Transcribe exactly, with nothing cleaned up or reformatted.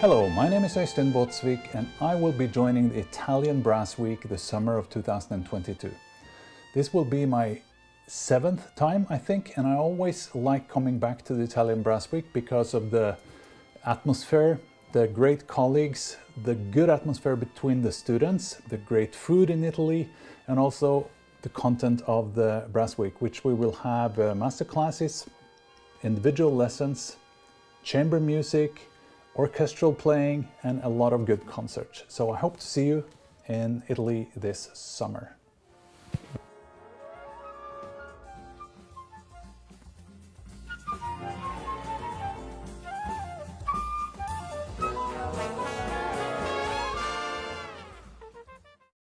Hello, my name is Baadsvik and I will be joining the Italian Brass Week the summer of two thousand twenty-two. This will be my seventh time, I think, and I always like coming back to the Italian Brass Week because of the atmosphere, the great colleagues, the good atmosphere between the students, the great food in Italy, and also the content of the Brass Week, which we will have uh, master classes, individual lessons, chamber music, orchestral playing, and a lot of good concerts. So I hope to see you in Italy this summer.